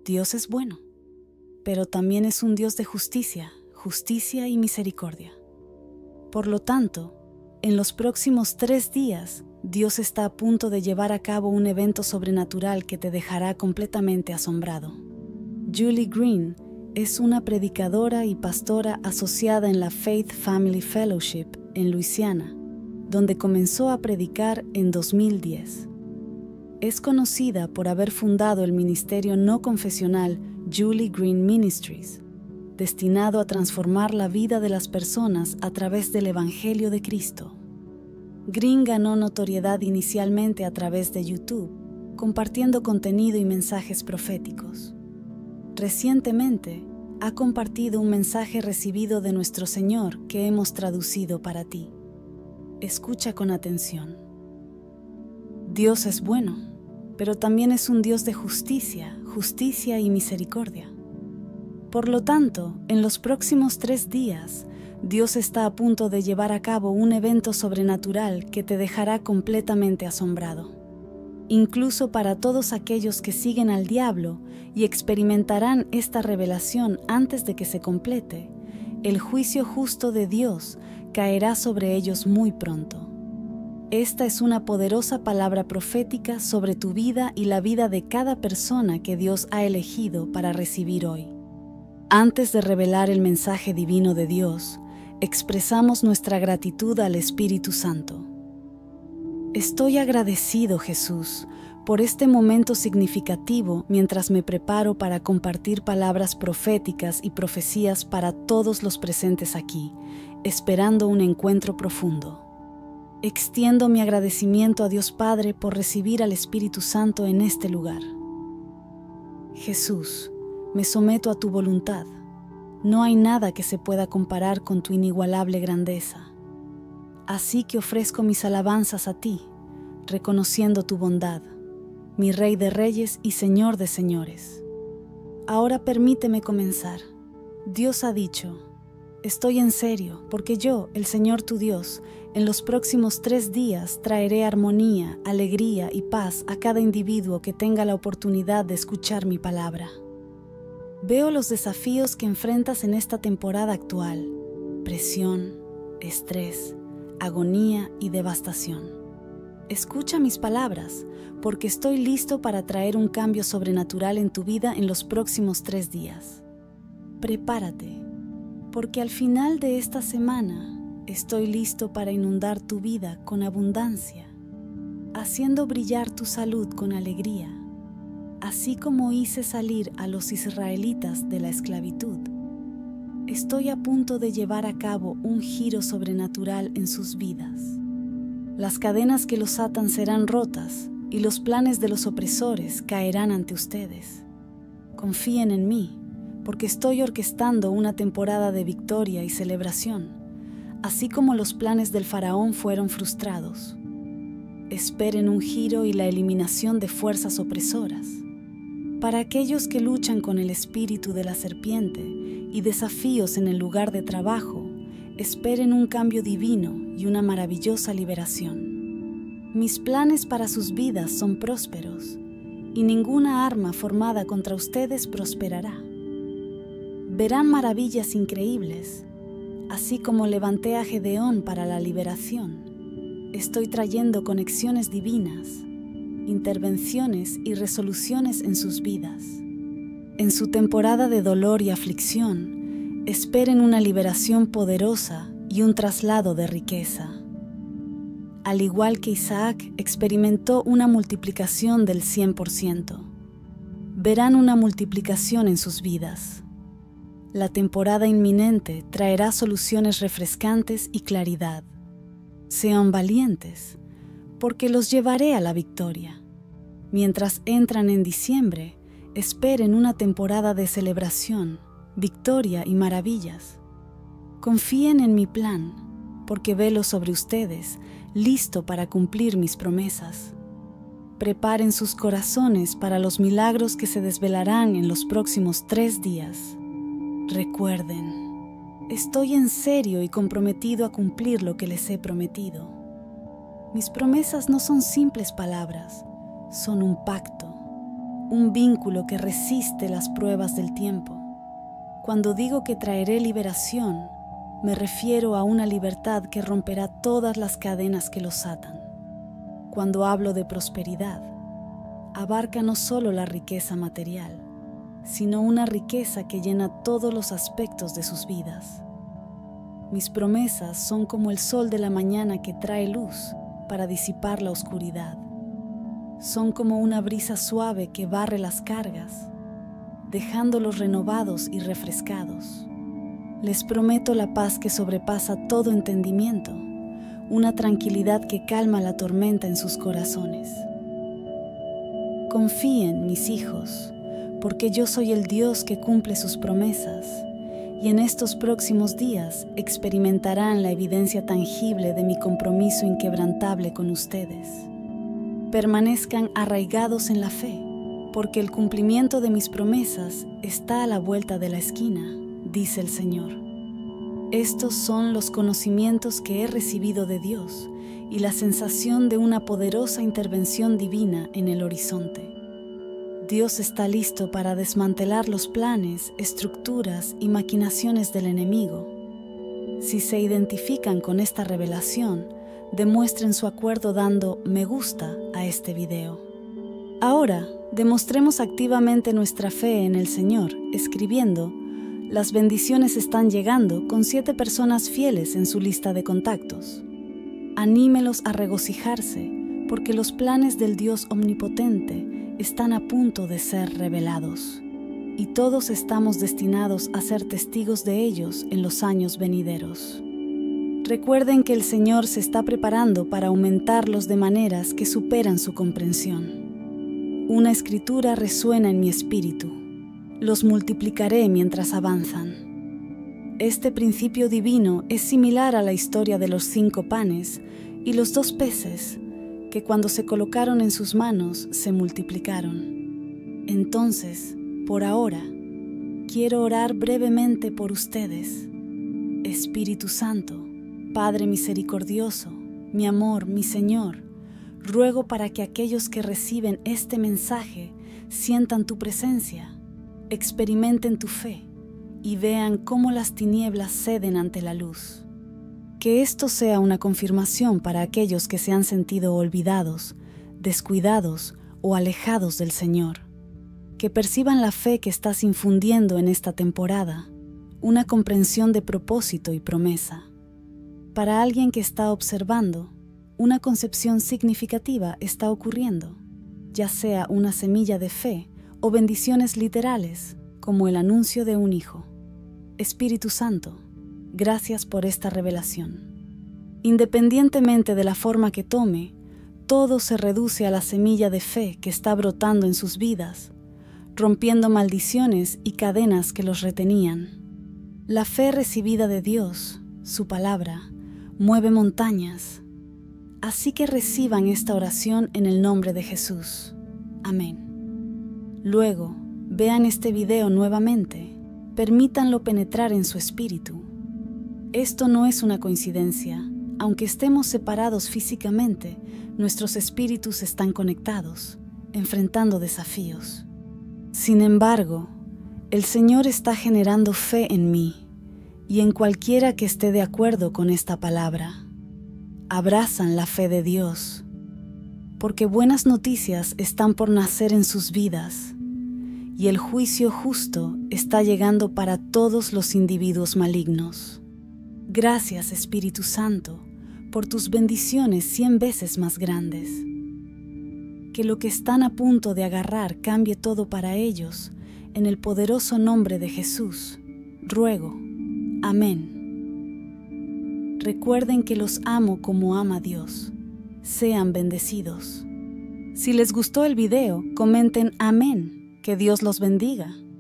Dios es bueno, pero también es un Dios de justicia, justicia y misericordia. Por lo tanto, en los próximos 3 días, Dios está a punto de llevar a cabo un evento sobrenatural que te dejará completamente asombrado. Julie Green es una predicadora y pastora asociada en la Faith Family Fellowship en Luisiana, donde comenzó a predicar en 2010. Es conocida por haber fundado el ministerio no confesional Julie Green Ministries, destinado a transformar la vida de las personas a través del Evangelio de Cristo. Green ganó notoriedad inicialmente a través de YouTube, compartiendo contenido y mensajes proféticos. Recientemente, ha compartido un mensaje recibido de nuestro Señor que hemos traducido para ti. Escucha con atención. Dios es bueno, pero también es un Dios de justicia, justicia y misericordia. Por lo tanto, en los próximos 3 días, Dios está a punto de llevar a cabo un evento sobrenatural que te dejará completamente asombrado. Incluso para todos aquellos que siguen al diablo y experimentarán esta revelación antes de que se complete, el juicio justo de Dios caerá sobre ellos muy pronto. Esta es una poderosa palabra profética sobre tu vida y la vida de cada persona que Dios ha elegido para recibir hoy. Antes de revelar el mensaje divino de Dios, expresamos nuestra gratitud al Espíritu Santo. Estoy agradecido, Jesús, por este momento significativo mientras me preparo para compartir palabras proféticas y profecías para todos los presentes aquí, esperando un encuentro profundo. Extiendo mi agradecimiento a Dios Padre por recibir al Espíritu Santo en este lugar. Jesús, me someto a tu voluntad. No hay nada que se pueda comparar con tu inigualable grandeza. Así que ofrezco mis alabanzas a ti, reconociendo tu bondad, mi Rey de Reyes y Señor de Señores. Ahora permíteme comenzar. Dios ha dicho, estoy en serio, porque yo, el Señor tu Dios, en los próximos 3 días traeré armonía, alegría y paz a cada individuo que tenga la oportunidad de escuchar mi palabra. Veo los desafíos que enfrentas en esta temporada actual: presión, estrés, agonía y devastación. Escucha mis palabras, porque estoy listo para traer un cambio sobrenatural en tu vida en los próximos 3 días. Prepárate, porque al final de esta semana estoy listo para inundar tu vida con abundancia, haciendo brillar tu salud con alegría, así como hice salir a los israelitas de la esclavitud. Estoy a punto de llevar a cabo un giro sobrenatural en sus vidas. Las cadenas que los atan serán rotas y los planes de los opresores caerán ante ustedes. Confíen en mí, porque estoy orquestando una temporada de victoria y celebración, así como los planes del faraón fueron frustrados. Esperen un giro y la eliminación de fuerzas opresoras. Para aquellos que luchan con el espíritu de la serpiente y desafíos en el lugar de trabajo, esperen un cambio divino y una maravillosa liberación. Mis planes para sus vidas son prósperos, y ninguna arma formada contra ustedes prosperará. Verán maravillas increíbles, así como levanté a Gedeón para la liberación. Estoy trayendo conexiones divinas, intervenciones y resoluciones en sus vidas. En su temporada de dolor y aflicción, esperen una liberación poderosa y un traslado de riqueza. Al igual que Isaac experimentó una multiplicación del 100%, verán una multiplicación en sus vidas. La temporada inminente traerá soluciones refrescantes y claridad. Sean valientes, porque los llevaré a la victoria. Mientras entran en diciembre, esperen una temporada de celebración, victoria y maravillas. Confíen en mi plan, porque velo sobre ustedes, listo para cumplir mis promesas. Preparen sus corazones para los milagros que se desvelarán en los próximos 3 días. Recuerden, estoy en serio y comprometido a cumplir lo que les he prometido. Mis promesas no son simples palabras, son un pacto, un vínculo que resiste las pruebas del tiempo. Cuando digo que traeré liberación, me refiero a una libertad que romperá todas las cadenas que los atan. Cuando hablo de prosperidad, abarca no solo la riqueza material, sino una riqueza que llena todos los aspectos de sus vidas. Mis promesas son como el sol de la mañana que trae luz para disipar la oscuridad. Son como una brisa suave que barre las cargas, dejándolos renovados y refrescados. Les prometo la paz que sobrepasa todo entendimiento, una tranquilidad que calma la tormenta en sus corazones. Confíen, mis hijos, porque yo soy el Dios que cumple sus promesas, y en estos próximos días experimentarán la evidencia tangible de mi compromiso inquebrantable con ustedes. Permanezcan arraigados en la fe, porque el cumplimiento de mis promesas está a la vuelta de la esquina, dice el Señor. Estos son los conocimientos que he recibido de Dios y la sensación de una poderosa intervención divina en el horizonte. Dios está listo para desmantelar los planes, estructuras y maquinaciones del enemigo. Si se identifican con esta revelación, demuestren su acuerdo dando me gusta a este video. Ahora, demostremos activamente nuestra fe en el Señor, escribiendo: las bendiciones están llegando con 7 personas fieles en su lista de contactos. Anímelos a regocijarse, porque los planes del Dios omnipotente están a punto de ser revelados, y todos estamos destinados a ser testigos de ellos en los años venideros. Recuerden que el Señor se está preparando para aumentarlos de maneras que superan su comprensión. Una escritura resuena en mi espíritu: los multiplicaré mientras avanzan. Este principio divino es similar a la historia de los 5 panes y los 2 peces, que cuando se colocaron en sus manos se multiplicaron. Entonces, por ahora, quiero orar brevemente por ustedes. Espíritu Santo, Padre misericordioso, mi amor, mi Señor, ruego para que aquellos que reciben este mensaje sientan tu presencia, experimenten tu fe y vean cómo las tinieblas ceden ante la luz. Que esto sea una confirmación para aquellos que se han sentido olvidados, descuidados o alejados del Señor. Que perciban la fe que estás infundiendo en esta temporada, una comprensión de propósito y promesa. Para alguien que está observando, una concepción significativa está ocurriendo, ya sea una semilla de fe o bendiciones literales, como el anuncio de un hijo. Espíritu Santo, gracias por esta revelación. Independientemente de la forma que tome, todo se reduce a la semilla de fe que está brotando en sus vidas, rompiendo maldiciones y cadenas que los retenían. La fe recibida de Dios, su palabra, mueve montañas. Así que reciban esta oración en el nombre de Jesús. Amén. Luego, vean este video nuevamente. Permítanlo penetrar en su espíritu. Esto no es una coincidencia. Aunque estemos separados físicamente, nuestros espíritus están conectados, enfrentando desafíos. Sin embargo, el Señor está generando fe en mí y en cualquiera que esté de acuerdo con esta palabra. Abrazan la fe de Dios, porque buenas noticias están por nacer en sus vidas y el juicio justo está llegando para todos los individuos malignos. Gracias, Espíritu Santo, por tus bendiciones 100 veces más grandes. Que lo que están a punto de agarrar cambie todo para ellos, en el poderoso nombre de Jesús. Ruego. Amén. Recuerden que los amo como ama Dios. Sean bendecidos. Si les gustó el video, comenten amén. Que Dios los bendiga.